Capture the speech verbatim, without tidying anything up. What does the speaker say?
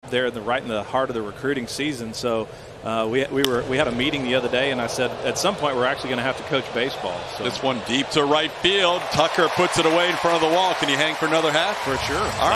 there in the right in the heart of the recruiting season. So uh, we we were we had a meeting the other day, and I said at some point we're actually going to have to coach baseball. So. This one deep to right field. Tucker puts it away in front of the wall. Can you hang for another half? For sure. All right.